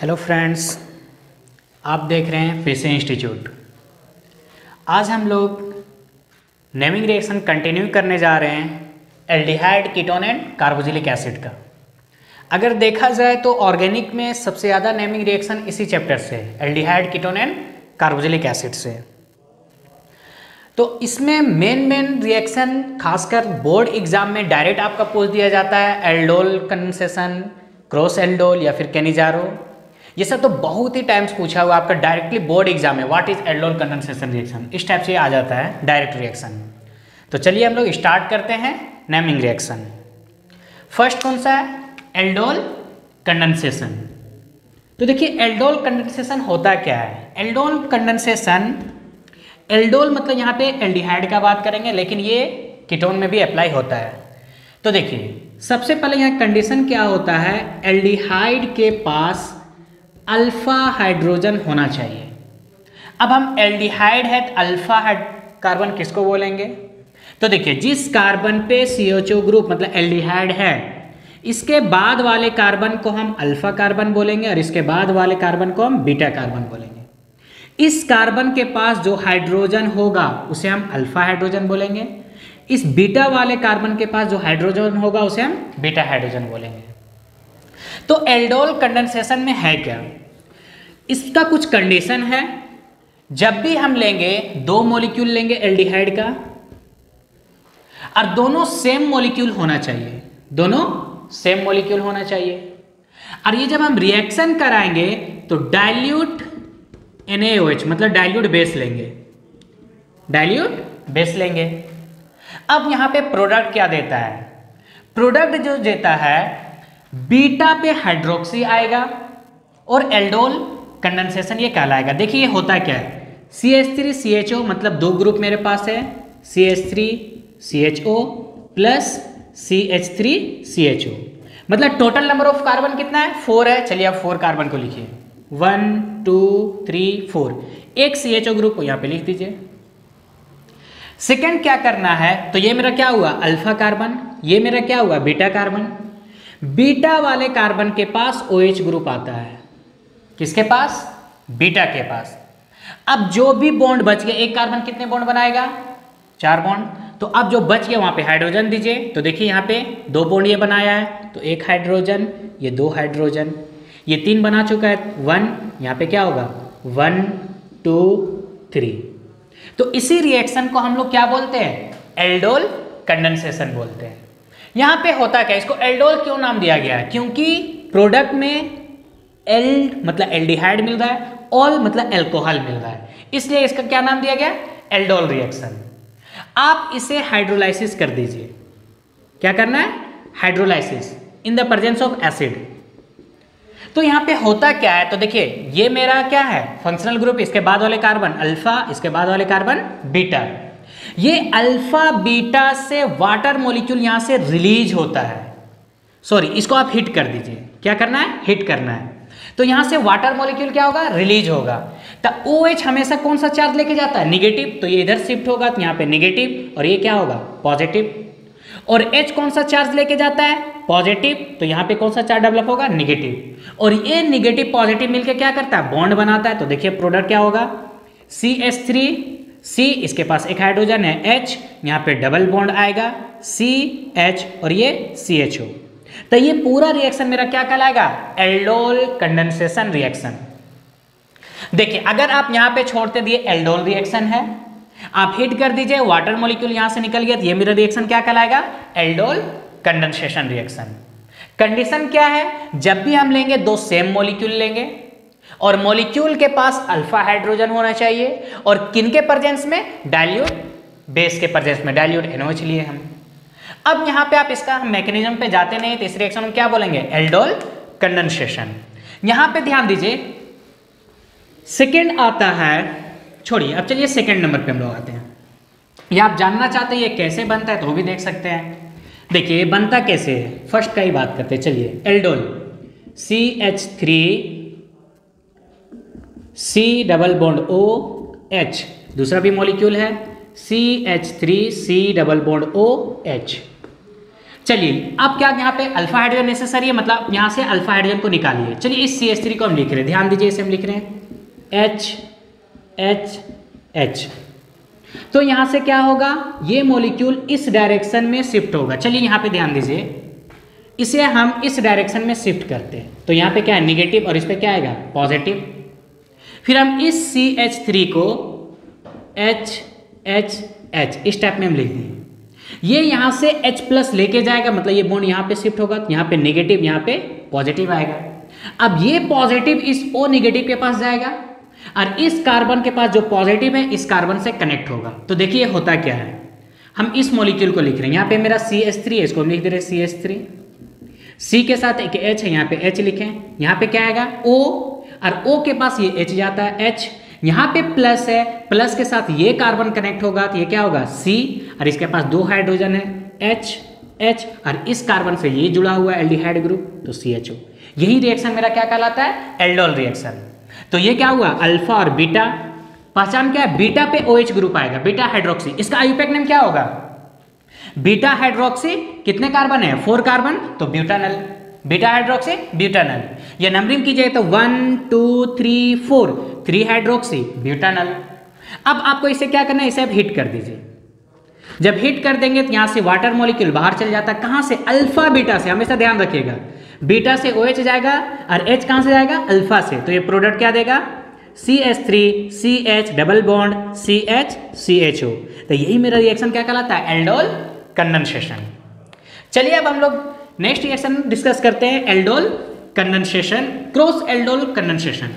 Hello friends, आप देख रहे हैं पीसी इंस्टीट्यूट। आज हम लोग नेमिंग रिएक्शन कंटिन्यू करने जा रहे हैं aldehyde, ketone and carboxylic acid का। अगर देखा जाए तो ऑर्गेनिक में सबसे ज़्यादा नेमिंग रिएक्शन इसी चैप्टर से है, aldehyde, ketone and carboxylic acid से। तो इसमें मेन रिएक्शन खासकर बोर्ड एग्जाम में डायरेक्ट आपका पूछ दिया जाता है, एल्डोल कंडेंसेशन, क्रॉस एल्डोल या फिर केनिजारो। ये सब तो बहुत ही टाइम्स पूछा हुआ आपका डायरेक्टली बोर्ड एग्जाम में, what is aldol condensation reaction, इस टाइप से आ जाता है डायरेक्ट रिएक्शन। तो चलिए हम लोग स्टार्ट करते हैं नेमिंग रिएक्शन। फर्स्ट कौन सा है? Aldol condensation. तो देखिए एल्डोल कंडेंसेशन होता क्या है। एल्डोल कंडेंसेशन, एल्डोल मतलब यहाँ पे एल्डिहाइड का बात करेंगे, लेकिन ये कीटोन में भी अप्लाई होता है। तो देखिए सबसे पहले यहाँ कंडीशन क्या होता है, एल्डिहाइड के पास अल्फा हाइड्रोजन होना चाहिए। अब हम एल्डिहाइड है तो अल्फा कार्बन किसको बोलेंगे? तो देखिए जिस कार्बन पे CHO ग्रुप मतलब एल्डिहाइड है, इसके बाद वाले कार्बन को हम अल्फा कार्बन बोलेंगे और इसके बाद वाले कार्बन को हम बीटा कार्बन बोलेंगे। इस कार्बन के पास जो हाइड्रोजन होगा उसे हम अल्फा हाइड्रोजन बोलेंगे। इस बीटा वाले कार्बन के पास जो हाइड्रोजन होगा उसे हम बीटा हाइड्रोजन बोलेंगे। तो एल्डोल कंडेंसेशन में है क्या? इसका कुछ कंडीशन है। जब भी हम लेंगे, दो मॉलिक्यूल लेंगे एल्डिहाइड का और दोनों सेम मॉलिक्यूल होना चाहिए, दोनों सेम मॉलिक्यूल होना चाहिए। और ये जब हम रिएक्शन कराएंगे तो डाइल्यूट NaOH मतलब डाइल्यूट बेस लेंगे, डाइल्यूट बेस लेंगे। अब यहां पे प्रोडक्ट क्या देता है? प्रोडक्ट जो देता है, बीटा पे हाइड्रोक्सी आएगा और एल्डोल कंडेंसेशन ये कहलाएगा। देखिए ये होता क्या है, CH3CHO मतलब दो ग्रुप मेरे पास है, CH3CHO प्लस CH3CHO मतलब टोटल नंबर ऑफ कार्बन कितना है? 4 है। चलिए अब 4 कार्बन को लिखिए, 1 2 3 4। एक CHO ग्रुप को यहाँ पे लिख दीजिए। सेकेंड क्या करना है, तो ये मेरा क्या हुआ? Alpha carbon. ये मेरा क्या हुआ? Beta carbon. बीटा वाले कार्बन के पास OH ग्रुप आता है। किसके पास? बीटा के पास। अब जो भी बॉन्ड बच गए, एक कार्बन कितने बॉन्ड बनाएगा? 4 बॉन्ड। तो अब जो बच गया वहां पे हाइड्रोजन दीजिए। तो देखिए यहाँ पे 2 बॉन्ड ये बनाया है, तो एक हाइड्रोजन, ये 2 हाइड्रोजन, ये 3 बना चुका है, 1। यहाँ पे क्या होगा? 1 2 3। तो इसी रिएक्शन को हम लोग क्या बोलते हैं? एल्डोल कंडेंसेशन बोलते हैं। यहाँ पे होता क्या, इसको एल्डोल क्यों नाम दिया गया है? क्योंकि प्रोडक्ट में एल्ड मतलब एल्डिहाइड मिल रहा है, ऑल मतलब एल्कोहल मिल रहा है, इसलिए इसका क्या नाम दिया गया? Aldol reaction. आप इसे हाइड्रोलाइसिस कर दीजिए। क्या करना है? Hydrolysis in the presence of acid. तो यहाँ पे होता क्या है, तो देखिए ये मेरा क्या है? फंक्शनल ग्रुप, इसके बाद वाले कार्बन अल्फा, इसके बाद वाले कार्बन बीटा। ये अल्फा बीटा से वाटर मॉलिक्यूल यहां से रिलीज होता है। सॉरी, इसको आप हिट कर दीजिए। क्या करना है? हिट करना है। तो यहां से वाटर मॉलिक्यूल क्या होगा? रिलीज होगा। तो OH हमेशा कौन सा चार्ज लेके जाता है? निगेटिव। तो ये इधर शिफ्ट होगा, तो यहाँ पे निगेटिव, और ये क्या होगा? पॉजिटिव। और H कौन सा चार्ज लेके जाता है? पॉजिटिव। तो यहाँ पे कौन सा चार्ज डेवलप होगा? निगेटिव। और ये निगेटिव पॉजिटिव मिलकर क्या करता है? बॉन्ड बनाता है। तो देखिए प्रोडक्ट क्या होगा? CH3C, इसके पास एक हाइड्रोजन है H, यहाँ पे डबल बॉन्ड आएगा CH और ये CHO। तो ये पूरा रिएक्शन मेरा क्या कहलाएगा? Aldol condensation reaction. देखिए अगर आप यहां पे छोड़ते दिए एल्डोल रिएक्शन है, आप हिट कर दीजिए, वाटर मॉलिक्यूल यहां से निकल गया, तो ये मेरा रिएक्शन क्या कहलाएगा? Aldol condensation reaction. कंडीशन क्या है? जब भी हम लेंगे दो सेम मॉलिक्यूल लेंगे और मॉलिक्यूल के पास अल्फा हाइड्रोजन होना चाहिए, और किन के प्रेजेंस में? डाइल्यूट बेस के प्रेजेंस में, डाइल्यूट NaOH लिए हम। अब यहां पे आप इसका मैकेनिज्म पे जाते नहीं, तो इस रिएक्शन में क्या बोलेंगे? Aldol condensation. यहां पे ध्यान दीजिए, सेकेंड आता है, छोड़िए अब चलिए सेकेंड नंबर पे हम लोग आते हैं। ये आप जानना चाहते हैं ये कैसे बनता है तो वो भी देख सकते हैं। देखिए ये बनता कैसे है, फर्स्ट का ही बात करते हैं। चलिए aldol CH3 C double bond OH, दूसरा भी मॉलिक्यूल है CH3 C double bond OH। चलिए अब क्या यहाँ पे अल्फा हाइड्रोजन नेसेसरी है, मतलब यहाँ से अल्फा हाइड्रोजन को निकालिए। चलिए इस CH3 को हम लिख रहे हैं, ध्यान दीजिए, इसे हम लिख रहे हैं H। तो यहाँ से क्या होगा, ये मॉलिक्यूल इस डायरेक्शन में शिफ्ट होगा। चलिए यहाँ पे ध्यान दीजिए, इसे हम इस डायरेक्शन में शिफ्ट करते हैं तो यहाँ पे क्या है निगेटिव और इस पे क्या आएगा पॉजिटिव। फिर हम इस CH3 को H इस टाइप में हम लिख दें, ये यहाँ से H+ लेके जाएगा, मतलब ये बॉन्ड यहाँ पे शिफ्ट होगा, यहाँ पे नेगेटिव यहाँ पे पॉजिटिव आएगा। अब ये पॉजिटिव इस O नेगेटिव के पास जाएगा और इस कार्बन के पास जो पॉजिटिव है इस कार्बन से कनेक्ट होगा। तो देखिए होता क्या है, हम इस मॉलिक्यूल को लिख रहे हैं, यहाँ पे मेरा CH3 है, इसको हम लिख दे रहे हैं CH3, C के साथ एक H है, यहाँ पे H लिखें, यहाँ पे क्या आएगा O, और O के पास ये H जाता है H, यहाँ पे प्लस है, प्लस के साथ ये कार्बन कनेक्ट होगा तो ये क्या होगा C, और इसके पास 2 हाइड्रोजन है H, और इस कार्बन से ये जुड़ा हुआ है एल्डिहाइड ग्रुप तो CHO। यही रिएक्शन मेरा क्या कहलाता है, एल्डोल रिएक्शन। तो ये क्या हुआ, अल्फा और बीटा, पहचान क्या है, बीटा पे OH ग्रुप आएगा, बीटा हाइड्रोक्सी, इसका आयुपेक नेम क्या होगा, बीटा हाइड्रोक्सी। कितने कार्बन है, 4 कार्बन, तो ब्यूटानल, बीटा हाइड्रोक्सी ब्यूटानल। ये नंबरिंग कीजिए तो 1 2 3 4, 3 हाइड्रोक्सी ब्यूटानल। अब आपको इसे क्या करना है, इसे आप हीट कर दीजिए। जब हीट कर देंगे तो यहाँ से वाटर मॉलिक्यूल बाहर चल जाता है, कहाँ से, अल्फा बीटा से, हमेशा ध्यान रखिएगा, बीटा से OH जाएगा और H कहाँ से जाएगा, अल्फा से। तो ये प्रोडक्ट क्या देगा, CH3 CH double bond CH CHO। तो यही मेरा रिएक्शन क्या कहलाता है, एल्डोल कंडेंसेशन। चलिए अब हम लोग नेक्स्ट रिएक्शन डिस्कस करते हैं, aldol condensation, cross aldol condensation.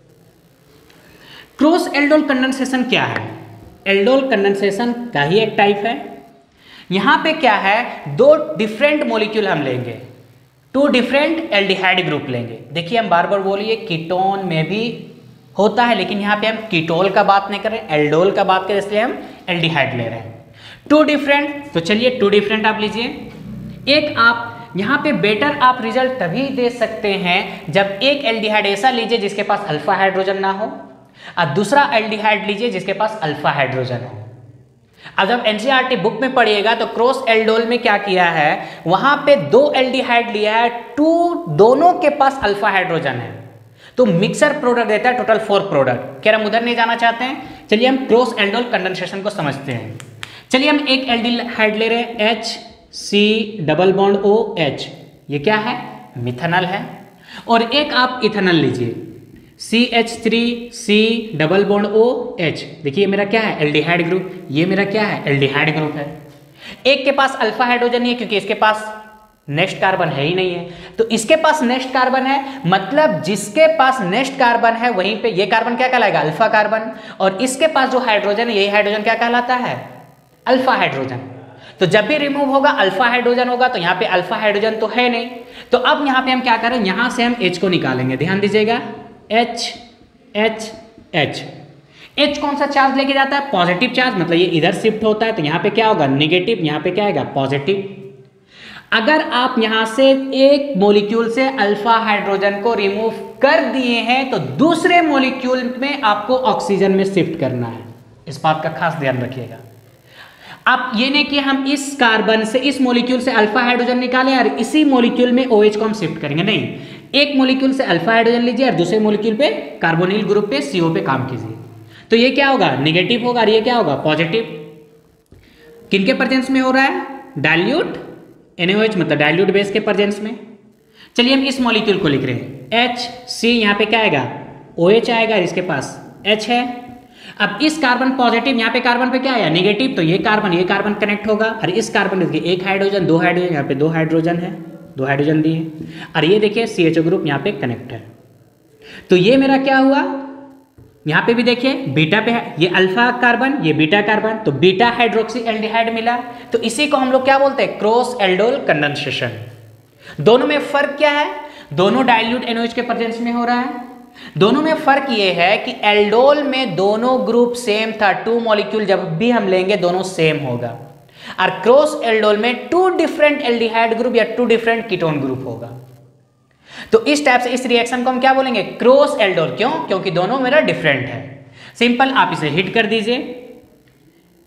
Cross aldol condensation क्या है, एल्डोल कंडेंसेशन का ही एक टाइप है। यहां पे क्या है, 2 डिफरेंट मॉलिक्यूल हम लेंगे, 2 डिफरेंट एल्डिहाइड ग्रुप लेंगे। देखिए हम बार बार बोलिए कीटोन में भी होता है, लेकिन यहाँ पे हम कीटोल का बात नहीं कर रहे, एल्डोल का बात करें, इसलिए हम एल्डिहाइड ले रहे हैं। 2 डिफरेंट, तो चलिए 2 डिफरेंट आप लीजिए। एक आप यहाँ पे बेटर आप रिजल्ट तभी दे सकते हैं जब एक एल्डिहाइड ऐसा लीजिए जिसके पास अल्फा हाइड्रोजन ना हो, और दूसरा एल्डिहाइड लीजिए जिसके पास अल्फा हाइड्रोजन हो। अब जब NCERT बुक में पढ़िएगा तो क्रॉस एल्डोल में क्या किया है, वहां पे 2 एल्डिहाइड लिया है, दोनों के पास अल्फा हाइड्रोजन है, तो मिक्सर प्रोडक्ट देता है, टोटल 4 प्रोडक्ट। क्या हम उधर नहीं जाना चाहते हैं, चलिए हम क्रॉस एल्डोल कंडेंसेशन को समझते हैं। चलिए हम एक एल्डिहाइड ले रहे हैं HC डबल बॉन्ड OH, ये क्या है, मिथेनॉल है। और एक आप इथेनॉल लीजिए, CH3C डबल बॉन्ड OH, देखिए मेरा क्या है, एल्डिहाइड ग्रुप, ये मेरा क्या है, एल्डिहाइड ग्रुप है। एक के पास अल्फा हाइड्रोजन नहीं है क्योंकि इसके पास नेक्स्ट कार्बन है ही नहीं है, तो इसके पास नेक्स्ट कार्बन है, मतलब जिसके पास नेक्स्ट कार्बन है वहीं पे ये कार्बन क्या कहलाएगा, अल्फा कार्बन, और इसके पास जो हाइड्रोजन है यही हाइड्रोजन क्या कहलाता है, अल्फा हाइड्रोजन। तो जब भी रिमूव होगा अल्फा हाइड्रोजन होगा, तो यहाँ पे अल्फा हाइड्रोजन तो है नहीं, तो अब यहाँ पे हम क्या करें, यहाँ से हम H को निकालेंगे, ध्यान दीजिएगा, H कौन सा चार्ज लेके जाता है, पॉजिटिव चार्ज, मतलब ये इधर शिफ्ट होता है, तो यहाँ पे क्या होगा, नेगेटिव, यहाँ पे क्या आएगा, पॉजिटिव। अगर आप यहाँ से एक मॉलिक्यूल से अल्फा हाइड्रोजन को रिमूव कर दिए हैं तो दूसरे मॉलिक्यूल में आपको ऑक्सीजन में शिफ्ट करना है, इस बात का खास ध्यान रखिएगा। आप ये नहीं कि हम इस कार्बन से, इस मॉलिक्यूल से अल्फा हाइड्रोजन निकालें और इसी मॉलिक्यूल में OH को हम शिफ्ट करेंगे, नहीं, एक मॉलिक्यूल से अल्फा हाइड्रोजन लीजिए और दूसरे मॉलिक्यूल पे कार्बोनिल ग्रुप पे CO पे काम कीजिए, तो ये क्या होगा, नेगेटिव होगा, और ये क्या होगा, पॉजिटिव। किनके प्रेजेंस में हो रहा है, डाइल्यूट NaOH, मतलब डाइल्यूट बेस के प्रेजेंस में। चलिए हम इस मॉलिक्यूल को लिख रहे हैं HC, यहाँ पे क्या आएगा, OH आएगा, इसके पास H है। अब इस कार्बन पॉजिटिव, यहाँ पे कार्बन पे क्या आया, नेगेटिव, तो ये कार्बन कनेक्ट होगा, और इस कार्बन देखिए एक हाइड्रोजन, 2 हाइड्रोजन, यहाँ पे 2 हाइड्रोजन है, 2 हाइड्रोजन दिए, और ये देखिए CHO ग्रुप यहाँ पे कनेक्ट है। तो ये मेरा क्या हुआ, यहाँ पे भी देखिए बीटा पे है, ये अल्फा कार्बन, ये बीटा कार्बन, तो बीटा हाइड्रोक्सी एल्डिहाइड मिला। तो इसी को हम लोग क्या बोलते हैं, क्रॉस एल्डोल कंडेंसेशन। दोनों में फर्क क्या है, दोनों डाइल्यूट NaOH के प्रेजेंस में हो रहा है। दोनों में फर्क ये है कि एल्डोल में दोनों ग्रुप सेम था, 2 मॉलिक्यूल जब भी हम लेंगे दोनों सेम होगा, और क्रॉस एल्डोल में 2 डिफरेंट एल्डिहाइड ग्रुप या 2 डिफरेंट कीटोन ग्रुप होगा। तो इस टाइप से इस रिएक्शन को हम क्या बोलेंगे, क्रॉस एल्डोल। क्यों, क्योंकि दोनों मेरा डिफरेंट है। सिंपल, आप इसे हिट कर दीजिए,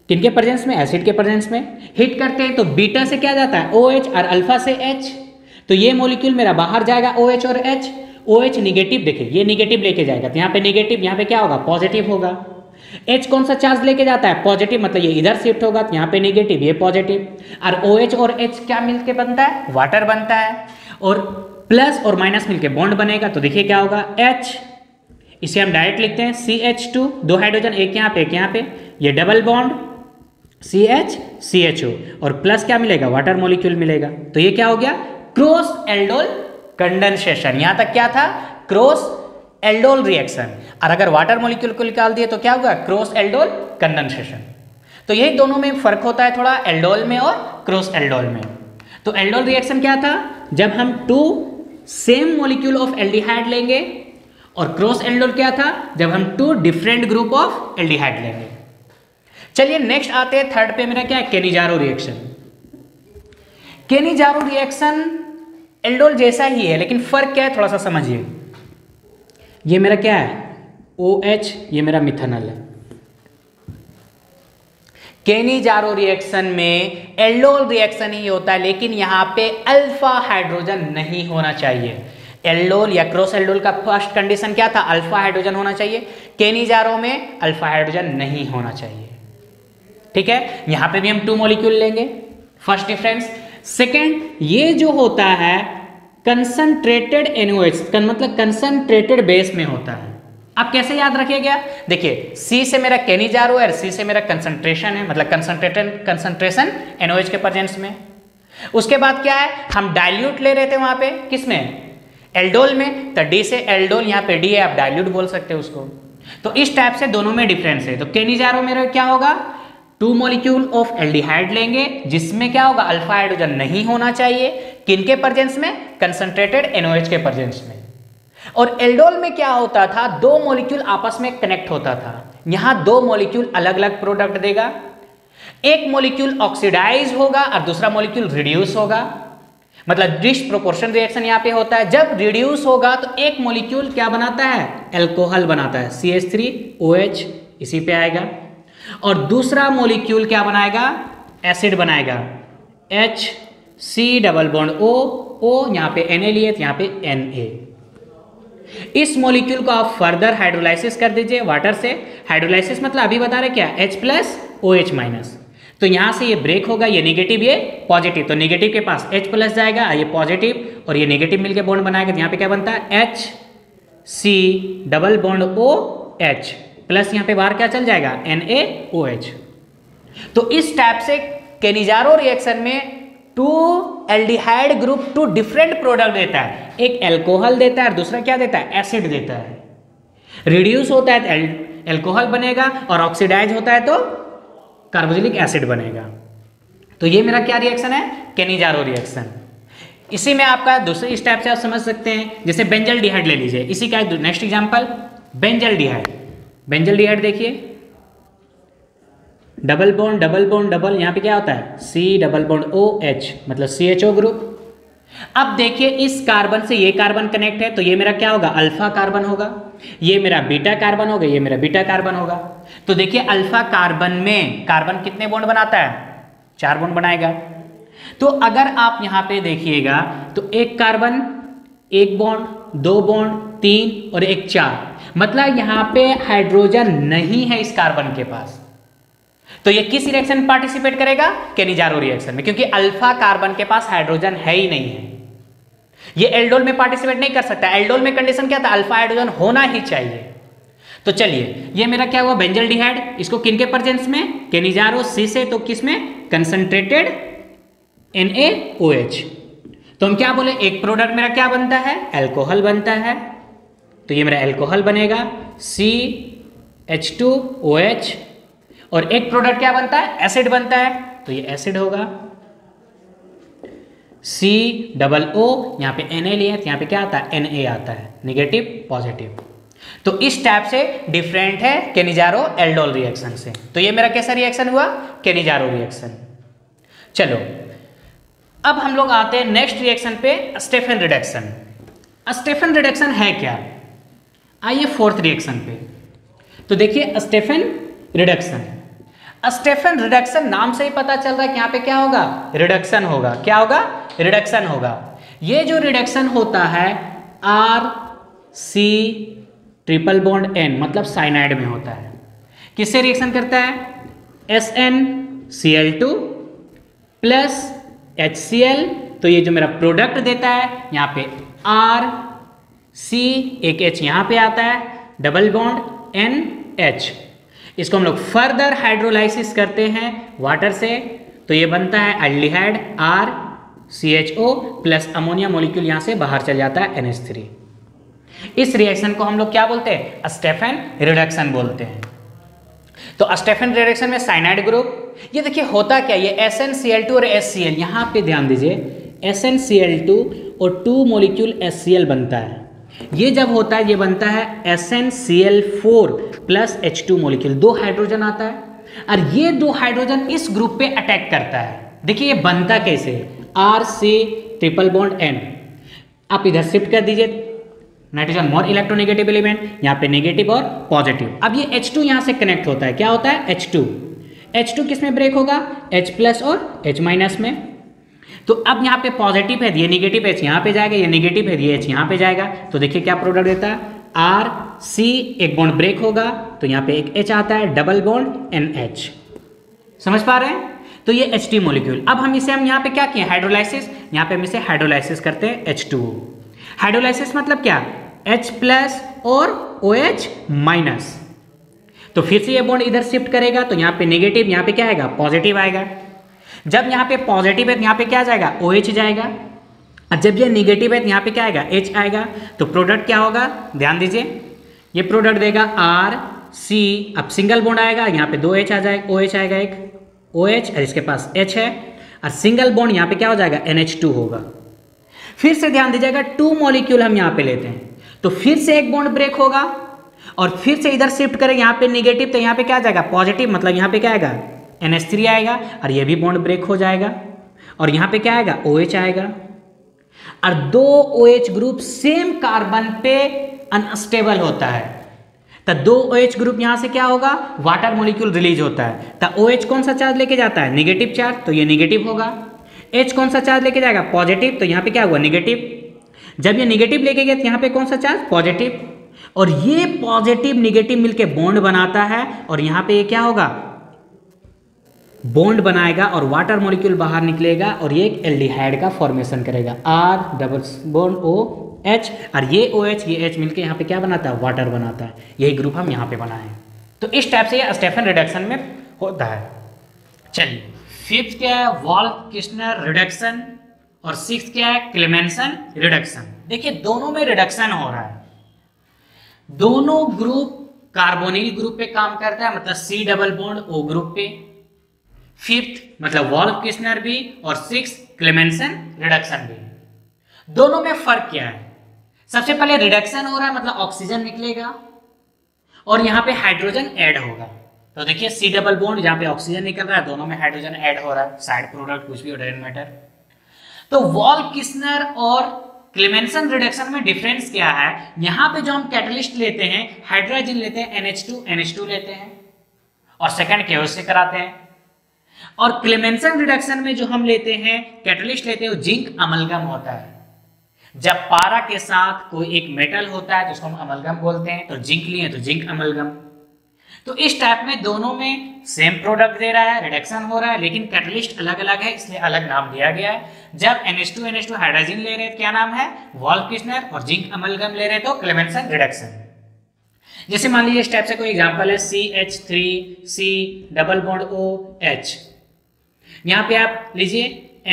किनके प्रेजेंस में? एसिड के प्रेजेंस में। हिट करते हैं तो बीटा से क्या जाता है? OH और अल्फा से H। तो ये मॉलिक्यूल मेरा बाहर जाएगा OH और H। OH निगेटिव, देखिए ये निगेटिव लेके जाएगा तो यहाँ पे निगेटिव, यहाँ पे क्या होगा? पॉजिटिव होगा। H कौन सा चार्ज लेके जाता है? पॉजिटिव, मतलब ये इधर शिफ्ट होगा तो यहाँ पे निगेटिव, ये पॉजिटिव। और OH और H क्या मिलके बनता है? वाटर बनता है। और प्लस और माइनस मिलके बॉन्ड बनेगा तो देखिए क्या होगा? H, इसे हम डायरेक्ट लिखते हैं CH2, 2 हाइड्रोजन, एक यहाँ पे एक यहाँ पे, ये डबल बॉन्ड CH CHO, और प्लस क्या मिलेगा? वाटर मॉलिक्यूल मिलेगा। तो ये क्या हो गया? Cross aldol condensation. यहां तक क्या था? Cross aldol reaction. और अगर वाटर मॉलिक्यूल को निकाल दिए तो क्या होगा? Cross aldol condensation. तो यही दोनों में फर्क होता है थोड़ा, एल्डोल में और क्रॉस एल्डोल में। तो एल्डोल रिएक्शन क्या था? जब हम 2 सेम मॉलिक्यूल ऑफ एल्डिहाइड लेंगे, और क्रॉस एल्डोल क्या था? जब हम 2 डिफरेंट ग्रुप ऑफ एल्डिहाइड लेंगे। चलिए नेक्स्ट आते हैं, थर्ड पे मेरा क्या है? Cannizzaro reaction. Cannizzaro reaction aldol जैसा ही है, लेकिन फर्क क्या है थोड़ा सा समझिए। ये मेरा क्या है? OH, ये मेरा मिथेनॉल है। केनिजारो रिएक्शन में एल्डोल रिएक्शन ही होता है, लेकिन यहां पे अल्फा हाइड्रोजन नहीं होना चाहिए। एल्डोल या क्रॉस एल्डोल का फर्स्ट कंडीशन क्या था? अल्फा हाइड्रोजन होना चाहिए। केनिजारो में अल्फा हाइड्रोजन नहीं होना चाहिए। ठीक है, यहां पे भी हम 2 मॉलिक्यूल लेंगे, फर्स्ट डिफरेंस। सेकेंड, ये जो होता है कंसंट्रेटेड NOH, मतलब कंसंट्रेटेड बेस में होता है। आप कैसे याद रखिएगा? देखिए C से मेरा केनिजारो है, C से मेरा कंसंट्रेशन है, मतलब कंसंट्रेशन NOH के प्रेजेंस में। उसके बाद क्या है? हम डाइल्यूट ले रहे थे वहां पे, किसमें? एल्डोल में। तो D से एल्डोल, यहाँ पे D है, आप डाइल्यूट बोल सकते हो उसको। तो इस टाइप से दोनों में डिफरेंस है। तो केनिजारो मेरा क्या होगा? 2 मॉलिक्यूल ऑफ एल्डिहाइड लेंगे, जिसमें क्या होगा? अल्फा हाइड्रोजन नहीं होना चाहिए। किनके प्रेजेंस में? कंसंट्रेटेड NOH के प्रेजेंस में। और एल्डोल में क्या होता था? 2 मॉलिक्यूल आपस में कनेक्ट होता था। यहां 2 मॉलिक्यूल अलग अलग प्रोडक्ट देगा। एक मॉलिक्यूल ऑक्सीडाइज होगा और दूसरा मॉलिक्यूल रिड्यूस होगा, मतलब डिस्प्रोपोर्शन रिएक्शन यहां पे होता है। जब रिड्यूस होगा तो एक मॉलिक्यूल क्या बनाता है? अल्कोहल बनाता है, CH3OH, इसी पे आएगा। और दूसरा मॉलिक्यूल क्या बनाएगा? एसिड बनाएगा, HC डबल बॉन्ड O, यहां पे Na लिए तो यहां पे Na। इस मॉलिक्यूल को आप फर्दर हाइड्रोलाइसिस कर दीजिए वाटर से। हाइड्रोलाइसिस मतलब अभी बता रहे क्या? H+OH-। तो यहां से ये ब्रेक होगा, ये नेगेटिव ये पॉजिटिव, तो नेगेटिव के पास H+ जाएगा, ये पॉजिटिव और ये नेगेटिव मिलके बॉन्ड बनाएगा। तो यहाँ पे क्या बनता है? HC double bond OH plus यहाँ पे बाहर क्या चल जाएगा? NaOH। तो इस टाइप से केनिजारो रिएक्शन में 2 एल्डिहाइड ग्रुप 2 डिफरेंट प्रोडक्ट देता है। एक एल्कोहल देता है और दूसरा क्या देता है? एसिड देता है। रिड्यूस होता है तो एल्कोहल बनेगा, और ऑक्सीडाइज होता है तो कार्बोक्सिलिक एसिड बनेगा। तो ये मेरा क्या रिएक्शन है? Cannizzaro reaction. इसी में आपका दूसरे इस टाइप से आप समझ सकते हैं, जैसे बेंजल्डिहाइड ले लीजिए। इसी का नेक्स्ट एग्जांपल बेंजल्डिहाइड। बेंजल्डिहाइड देखिए, double bond double bond double, यहाँ पे क्या होता है? C डबल बॉन्ड OH, मतलब CHO ग्रुप। अब देखिए इस कार्बन से ये कार्बन कनेक्ट है, तो ये मेरा क्या होगा? अल्फा कार्बन होगा। ये मेरा बीटा कार्बन होगा, ये मेरा बीटा कार्बन होगा। तो देखिए अल्फा कार्बन में कार्बन कितने बॉन्ड बनाता है? 4 बॉन्ड बनाएगा। तो अगर आप यहाँ पे देखिएगा तो एक कार्बन, 1 बॉन्ड, 2 बॉन्ड, 3 और 1 4, मतलब यहाँ पे हाइड्रोजन नहीं है इस कार्बन के पास। तो ये किस रिएक्शन में पार्टिसिपेट करेगा? केनिजारो रिएक्शन में, क्योंकि अल्फा कार्बन के पास हाइड्रोजन है ही नहीं है। ये एल्डोल में पार्टिसिपेट नहीं कर सकता। एल्डोल में कंडीशन क्या था? अल्फा हाइड्रोजन होना ही चाहिए। तो चलिए ये मेरा क्या हुआ? बेंजल्डिहाइड। इसको किनके प्रेजेंस में? केनिजारो C से, तो किस में? Concentrated NaOH। तो हम क्या बोले? एक प्रोडक्ट मेरा क्या बनता है? एल्कोहल बनता है। तो ये मेरा एल्कोहल बनेगा, CH2OH। और एक प्रोडक्ट क्या बनता है? एसिड बनता है, तो ये एसिड होगा, C+O, यहाँ पे Na लिया है, यहाँ पे क्या आता है? Na आता है, निगेटिव पॉजिटिव। तो इस टाइप से डिफरेंट है केनिजारो एल्डोल रिएक्शन से। तो ये मेरा कैसा रिएक्शन हुआ? Cannizzaro reaction. चलो अब हम लोग आते हैं नेक्स्ट रिएक्शन पे, स्टेफन रिडक्शन। स्टेफन रिडक्शन है क्या? आइए फोर्थ रिएक्शन पे। तो देखिए स्टेफन रिडक्शन, स्टेफन रिडक्शन नाम से ही पता चल रहा है कि यहाँ पे क्या होगा, रिडक्शन होगा। क्या होगा, रिडक्शन होगा। ये जो रिडक्शन होता है R C triple bond N मतलब साइनाइड में होता है। किससे रिएक्शन करता है, SnCl2 प्लस HCl। तो ये जो मेरा प्रोडक्ट देता है यहाँ पे आर सी, एक H यहाँ पे आता है, डबल बॉन्ड NH। इसको हम लोग फर्दर हाइड्रोलाइसिस करते हैं वाटर से, तो ये बनता है aldehyde RCHO plus ammonia molecule यहाँ से बाहर चल जाता है NH3। इस रिएक्शन को हम लोग क्या बोलते हैं, स्टेफन रिडक्शन बोलते हैं। तो स्टेफन रिडक्शन में साइनाइड ग्रुप, ये देखिए होता क्या, ये SnCl2 और HCl, यहाँ पे ध्यान दीजिए, SnCl2 और 2 मॉलिक्यूल HCl बनता है। ये जब होता है ये बनता है SnCl4 plus H2 molecule, 2 hydrogen आता है और ये 2 हाइड्रोजन इस ग्रुप पे अटैक करता है। देखिए ये बनता कैसे, RC ट्रिपल बॉन्ड N। आप इधर शिफ्ट कर दीजिए, नाइट्रोजन मोर इलेक्ट्रोनेगेटिव एलिमेंट, यहाँ पे नेगेटिव और पॉजिटिव। अब ये H2 यहाँ से कनेक्ट होता है, क्या होता है H2 किस में ब्रेक होगा, H प्लस और H माइनस में। तो अब यहाँ पे पॉजिटिव है, ये नेगेटिव H यहाँ पे जाएगा, ये नेगेटिव है, ये H यहाँ पे जाएगा। तो देखिए क्या प्रोडक्ट देता है, RC, एक बॉन्ड ब्रेक होगा तो यहाँ पे एक H आता है, डबल बॉन्ड NH। समझ पा रहे हैं, तो ये H2 मॉलिक्यूल। अब हम यहाँ पे क्या किए, हाइड्रोलाइसिस, यहाँ पे हम इसे हाइड्रोलाइसिस करते हैं H2O। हाइड्रोलाइसिस मतलब क्या, H प्लस और OH माइनस। तो फिर से ये बॉन्ड इधर शिफ्ट करेगा तो यहाँ पे नेगेटिव, यहाँ पे क्या आएगा, पॉजिटिव आएगा। जब यहाँ पे पॉजिटिव है तो यहाँ पे क्या जाएगा, OH जाएगा, और जब ये नेगेटिव है तो यहाँ पे क्या आएगा, H आएगा। तो प्रोडक्ट क्या होगा, ध्यान दीजिए, ये प्रोडक्ट देगा RC, अब सिंगल बॉन्ड आएगा, यहाँ पे 2 H आ जाएगा, OH आएगा एक OH, और इसके पास H है, और सिंगल बॉन्ड यहाँ पे क्या हो जाएगा, NH2 होगा। फिर से ध्यान दीजिएगा, 2 मॉलिक्यूल हम यहाँ पे लेते हैं, तो फिर से एक बॉन्ड ब्रेक होगा और फिर से इधर शिफ्ट करेंगे, यहाँ पे नेगेटिव, तो यहाँ पे क्या आ जाएगा, पॉजिटिव, मतलब यहाँ पे क्या आएगा, NH3 आएगा, और ये भी बॉन्ड ब्रेक हो जाएगा, और यहाँ पे क्या आएगा, OH आएगा। और 2 OH ग्रुप सेम कार्बन पे अनस्टेबल होता है, तो 2 OH ग्रुप यहाँ से क्या होगा, वाटर मॉलिक्यूल रिलीज होता है। तो OH कौन सा चार्ज लेके जाता है, नेगेटिव चार्ज, तो ये नेगेटिव होगा। H कौन सा चार्ज लेके जाएगा, पॉजिटिव, तो यहाँ पे क्या हुआ, नेगेटिव। जब ये नेगेटिव लेके गया तो यहाँ पे कौन सा चार्ज, पॉजिटिव, और ये पॉजिटिव नेगेटिव मिलके बॉन्ड बनाता है, और यहाँ पे ये क्या होगा, बॉन्ड बनाएगा और वाटर मॉलिक्यूल बाहर निकलेगा, और ये एक एल्डिहाइड का फॉर्मेशन करेगा, R डबल बॉन्ड OH, और ये OH ये H मिलके यहाँ पे क्या बनाता है, वाटर बनाता है। यही ग्रुप हम यहाँ पे बनाए हैं। तो इस टाइप से ये स्टेफन रिडक्शन में होता है। चलिए, फिफ्थ क्या है, वॉल्फ-किर्चनर रिडक्शन, और सिक्स्थ क्या है, क्लेमेंसन रिडक्शन। देखिए दोनों में रिडक्शन हो रहा है, दोनों ग्रुप कार्बोनिल ग्रुप पे काम करता है, मतलब C double bond O group पे। फिफ्थ मतलब वॉल्फ-किर्चनर भी, और सिक्स क्लेमेंसन रिडक्शन भी। दोनों में फर्क क्या है, सबसे पहले रिडक्शन हो रहा है मतलब ऑक्सीजन निकलेगा और यहाँ पे हाइड्रोजन ऐड होगा। तो देखिए C डबल बॉन्ड जहाँ पे ऑक्सीजन निकल रहा है, दोनों में हाइड्रोजन ऐड हो रहा है, साइड प्रोडक्ट कुछ भी डजंट मैटर। तो वॉल्फ-किर्चनर और क्लेमेंसन रिडक्शन में डिफरेंस क्या है, यहाँ पे जो हम कैटलिस्ट लेते हैं, हाइड्रोजन लेते हैं, NH2 लेते हैं और सेकंड केओस से कराते हैं। और क्लेमेंसन रिडक्शन में जो हम लेते हैं, कैटलिस्ट लेते हैं, वो जिंक अमलगम होता है। जब पारा के साथ कोई एक मेटल होता है तो उसको हम अमलगम बोलते हैं, तो जिंक लिए तो जिंक अमलगम। तो इस टाइप में दोनों में सेम प्रोडक्ट दे रहा है, रिडक्शन हो रहा है, लेकिन कैटलिस्ट अलग अलग है, इसलिए अलग नाम दिया गया है। जब NH2 हाइड्रोजन ले रहे हैं क्या नाम है, वॉल्फ-किर्चनर, और जिंक अमलगम ले रहे हैं तो क्लेमेंसन रिडक्शन। जैसे मान लीजिए इस टाइप से कोई एग्जांपल है, CH3C डबल बॉन्ड OH। यहाँ पे आप लीजिए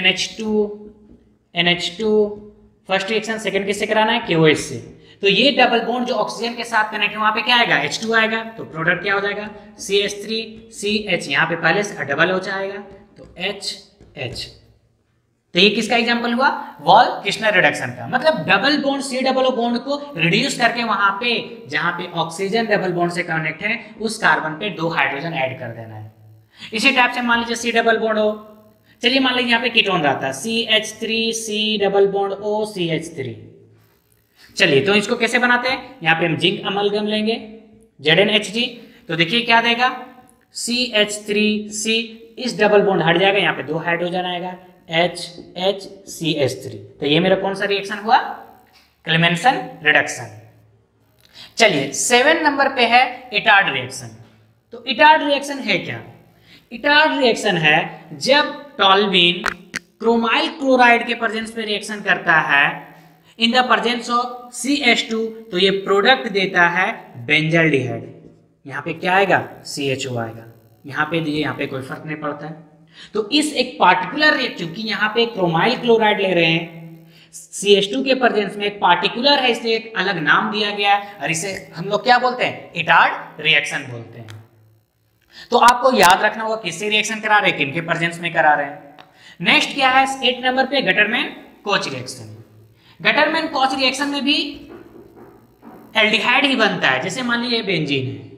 NH2 फर्स्ट रिएक्शन, सेकंड किससे कराना है, KOH से। तो ये डबल बॉन्ड जो ऑक्सीजन के साथ कनेक्ट है, वहां पे क्या आएगा, H2 आएगा, तो प्रोडक्ट क्या हो जाएगा, CH3CH, यहाँ पे पहले से डबल OH आएगा तो HH। तो ये किसका एग्जांपल हुआ, वॉल्फ-किर्चनर रिडक्शन का। मतलब double bond C double O bond को रिड्यूस करके वहां पे जहां पे ऑक्सीजन डबल बॉन्ड से कनेक्ट है, उस कार्बन पे 2 हाइड्रोजन ऐड कर देना है। इसी टाइप से मान लीजिए C डबल बॉन्ड O, चलिए मान लीजिए यहाँ पे कीटोन रहता है, CH3C double bond O CH3। चलिए तो इसको कैसे बनाते हैं, यहाँ पे हम जिंक अमलगम लेंगे, ZnHg। तो देखिए क्या देगा, CH3C, इस डबल बॉन्ड हट जाएगा, यहाँ पे 2 हाइड्रोजन आएगा, HHCH3। तो ये मेरा कौन सा रिएक्शन हुआ? Clemmensen reduction. चलिए 7 नंबर पे है इटार्ड रिएक्शन। तो इटार्ड रिएक्शन है क्या? इटार्ड रिएक्शन है जब टॉल्यूइन क्रोमाइल क्लोराइड के प्रेजेंस में रिएक्शन करता है इन द प्रेजेंस ऑफ CH2, तो ये प्रोडक्ट देता है बेंजल्डिहाइड। यहाँ पे क्या आएगा? CHO आएगा। यहाँ पे दिए, यहाँ पे कोई फर्क नहीं पड़ता है। तो इस एक पार्टिकुलर रिएक्शन, क्योंकि यहाँ पे क्रोमाइल क्लोराइड ले रहे हैं, CH2 के प्रेजेंस में एक पार्टिकुलर है, इसलिए एक अलग नाम दिया गया है और इसे हम लोग क्या बोलते हैं? इटार्ड रिएक्शन बोलते हैं। तो आपको याद रखना होगा किससे रिएक्शन करा रहे हैं, किनके प्रेजेंस में करा रहे हैं। नेक्स्ट क्या है 8 नंबर पे? Gattermann Koch reaction. Gattermann Koch reaction में भी एल्डिहाइड ही बनता है। जैसे मान लीजिए बेंजीन है,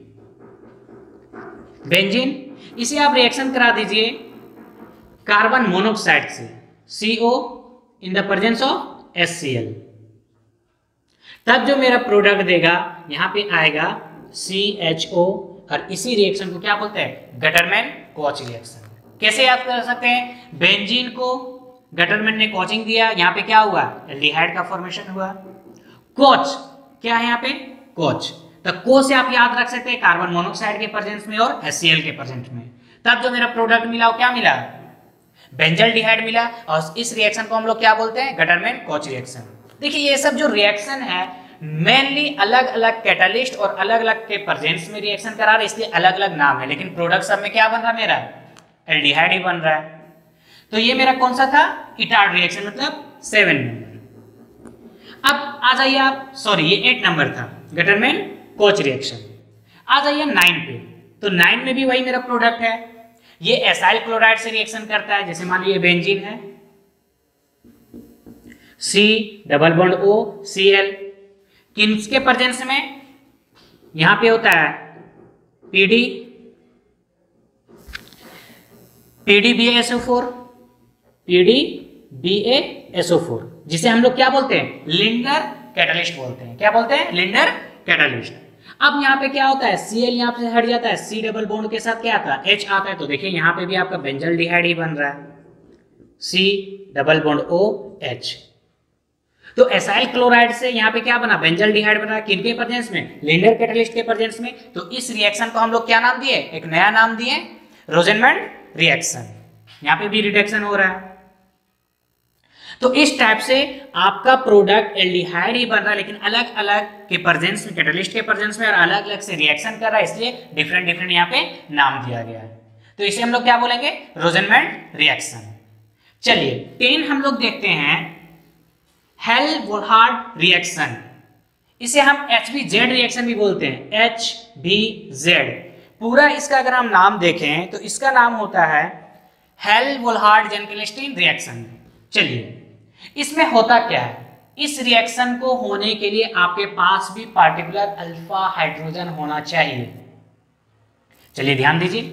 बेंजीन, इसे आप रिएक्शन करा दीजिए कार्बन मोनोऑक्साइड से, CO in the presence of HCl, तब जो मेरा प्रोडक्ट देगा यहां पे आएगा CHO, और इसी रिएक्शन को क्या बोलते हैं? Gattermann Koch reaction. कैसे याद कर सकते हैं? बेंजीन को गटरमैन ने कोचिंग दिया, यहाँ पे क्या हुआ? एल्डिहाइड का फॉर्मेशन हुआ। कोच क्या है यहाँ पे? कोच। तो को से आप याद रख सकते हैं कार्बन मोनोऑक्साइड के प्रेजेंस में और HCl के प्रेजेंस में, तब जो मेरा प्रोडक्ट मिला वो क्या मिला? बेंजल्डिहाइड मिला। और इस रिएक्शन को हम लोग क्या बोलते हैं? Gattermann Koch reaction. देखिए ये सब जो रिएक्शन है मेनली अलग अलग कैटालिस्ट और अलग अलग के प्रेजेंस में रिएक्शन करा रहे, इसलिए अलग अलग नाम है, लेकिन प्रोडक्ट सब में क्या बन रहा है? मेरा एल्डिहाइड ही बन रहा है। तो ये मेरा कौन सा था? इटार्ड रिएक्शन, मतलब 7 नंबर। अब आ जाइए आप, सॉरी ये 8 नंबर था, गटरमैन कोच रिएक्शन। आ जाइए 9 पे। तो 9 में भी वही मेरा प्रोडक्ट है, ये एसाइल क्लोराइड से रिएक्शन करता है। जैसे मान लीजिए बेंजीन है, C double bond O Cl, किसके प्रेजेंस में? यहां पे होता है PDBaSO4, PDBaSO4, जिसे हम लोग क्या बोलते हैं? लिंडर कैटालिस्ट बोलते हैं। क्या बोलते हैं? Lindlar catalyst. अब यहाँ पे क्या होता है? Cl यहाँ पे हट जाता है, C डबल बॉन्ड के साथ क्या आता है? H आता है। तो देखिए यहाँ पे भी आपका बेंजल्डिहाइड ही बन रहा है, C double bond O H। तो एसाइल क्लोराइड से यहाँ पे क्या बना? बेंजल्डिहाइड बना। किनके प्रेजेंस में? लिंडर कैटालिस्ट के प्रेजेंस में। तो इस रिएक्शन को हम लोग क्या नाम दिए? एक नया नाम दिए, रोजेनमेंड रिएक्शन। यहाँ पे भी रिडक्शन हो रहा है। तो इस टाइप से आपका प्रोडक्ट एल्डिहाइड ही बन रहा है, लेकिन अलग अलग के प्रेजेंस में, कैटालिस्ट के प्रेजेंस में, और अलग अलग से रिएक्शन कर रहा है, इसलिए डिफरेंट डिफरेंट यहाँ पे नाम दिया गया है। तो इसे हम लोग क्या बोलेंगे? Rosenmund reaction. चलिए 10 हम लोग देखते हैं, हेल-वोल्हार्ड रिएक्शन। इसे हम HBZ रिएक्शन भी बोलते हैं, HBZ। पूरा इसका अगर हम नाम देखें तो इसका नाम होता है हेल-वोल्हार्ड जेनकिलिस्टीन रिएक्शन। चलिए इसमें होता क्या है? इस रिएक्शन को होने के लिए आपके पास भी पार्टिकुलर अल्फा हाइड्रोजन होना चाहिए। चलिए ध्यान दीजिए,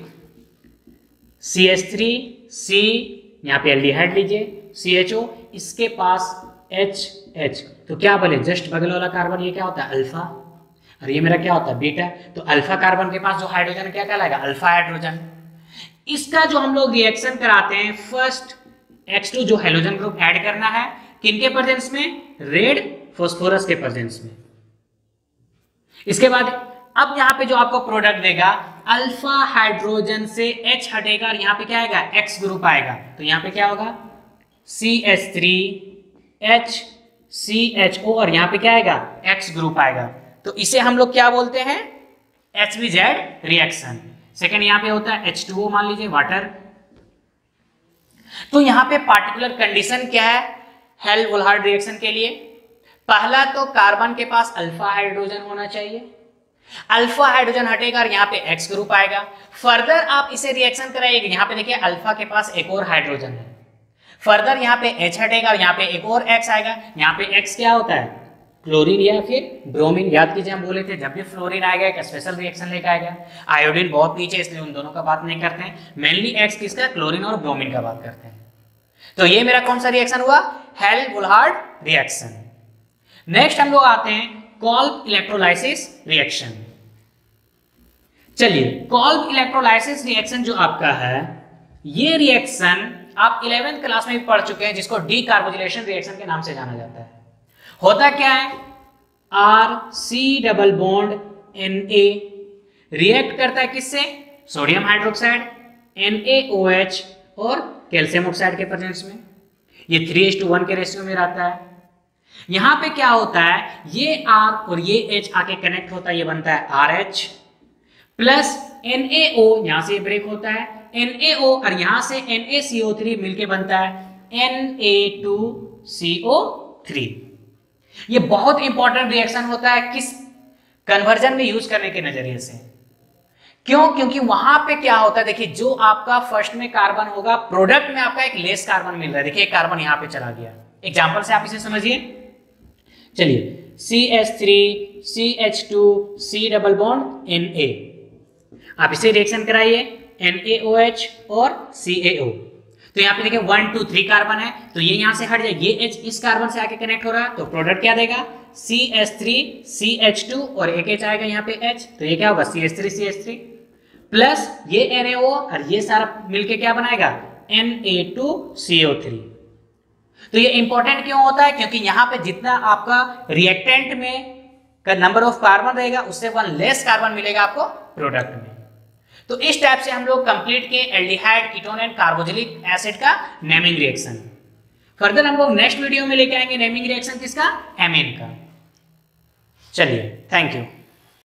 CH3C, यहाँ पे एल्डिहाइड लीजिए, CHO, इसके पास HH, तो क्या बोले? जस्ट बगल वाला कार्बन ये क्या होता है? अल्फा, और ये मेरा क्या होता है? बीटा। तो अल्फा कार्बन के पास जो हाइड्रोजन क्या कहलाएगा? Alpha hydrogen. इसका जो हम लोग रिएक्शन कराते हैं, फर्स्ट X2 जो हेलोजन ग्रुप ऐड करना है, किनके प्रेजेंस में? रेड फास्फोरस के प्रेजेंस में। इसके बाद अब यहाँ पे जो आपको प्रोडक्ट देगा, अल्फा हाइड्रोजन से H हटेगा और यहाँ पे क्या आएगा? X ग्रुप आएगा। तो यहाँ पे क्या होगा? CH3H CHO, और यहाँ पे क्या आएगा? X ग्रुप आएगा। तो इसे हम लोग क्या बोलते हैं? HBZ reaction. सेकेंड यहाँ पे होता है H2O, मान लीजिए वाटर। तो यहाँ पे पार्टिकुलर कंडीशन क्या है हेल-वोल्हार्ड रिएक्शन के लिए? पहला तो कार्बन के पास अल्फा हाइड्रोजन होना चाहिए, अल्फा हाइड्रोजन हटेगा और यहाँ पे X ग्रुप आएगा। फर्दर आप इसे रिएक्शन कराइएगा, यहाँ पे देखिए अल्फा के पास एक और हाइड्रोजन है, फर्दर यहाँ पे H हटेगा और यहाँ पे एक और X आएगा। यहाँ पे X क्या होता है? क्लोरीन या फिर ब्रोमीन। याद कीजिए हम बोले थे जब भी फ्लोरीन आएगा एक स्पेशल रिएक्शन लेकर आएगा। आयोडीन बहुत नीचे, इसलिए उन दोनों का बात नहीं करते हैं, मेनली X किसका? क्लोरीन और ब्रोमीन का बात करते हैं। तो ये मेरा कौन सा रिएक्शन हुआ? हेल-वोल्हार्ड रिएक्शन। नेक्स्ट हम लोग आते हैं कॉल्ब इलेक्ट्रोलाइसिस रिएक्शन। चलिए, कोल्ब इलेक्ट्रोलाइसिस रिएक्शन जो आपका है, ये रिएक्शन आप 11th क्लास में भी पढ़ चुके हैं, जिसको डीकार्बोजिलेशन रिएक्शन के नाम से जाना जाता है। होता क्या है, RC double bond Na react करता है किससे, सोडियम हाइड्रोक्साइड NaOH और कैल्शियम ऑक्साइड के प्रेजेंस में। ये 3:1 के रेशियो में रहता है। यहां पे क्या होता है, ये R और ये H आके कनेक्ट होता है, ये बनता है RH प्लस NaO, यहां से ब्रेक होता है NaO और यहां से NaCO3 मिलके बनता है Na2CO3। ये बहुत इंपॉर्टेंट रिएक्शन होता है किस कन्वर्जन में यूज करने के नजरिए से। क्यों? क्योंकि वहां पे क्या होता है, देखिए जो आपका फर्स्ट में कार्बन होगा, प्रोडक्ट में आपका एक लेस कार्बन मिल रहा है। देखिए एक कार्बन यहां पे चला गया, एग्जांपल से आप इसे समझिए। चलिए, CH3 CH2 C double bond Na, आप इसे रिएक्शन कराइए NaOH और CaO। तो यहाँ पे देखिए 1 2 3 कार्बन है, तो ये यहां से हट जाए, ये H इस कार्बन से आके कनेक्ट हो रहा है, तो प्रोडक्ट क्या देगा CH3 CH2 और एक H आएगा यहाँ पे H, तो ये क्या होगा CH3 CH3 प्लस ये NaO और ये सारा मिलके क्या बनाएगा Na2CO3। तो ये इंपॉर्टेंट क्यों होता है, क्योंकि यहाँ पे जितना आपका रिएक्टेंट में का नंबर ऑफ कार्बन रहेगा, उससे 1 लेस कार्बन मिलेगा आपको प्रोडक्ट में। तो इस टाइप से हम लोग कंप्लीट किए aldehyde, ketone and carboxylic acid का नेमिंग रिएक्शन। फर्दर हम लोग नेक्स्ट वीडियो में लेके आएंगे नेमिंग रिएक्शन किसका, एमीन का। चलिए, थैंक यू।